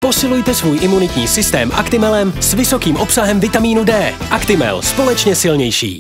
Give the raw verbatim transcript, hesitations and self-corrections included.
Posilujte svůj imunitní systém Actimelem s vysokým obsahem vitamínu D. Actimel, společně silnější.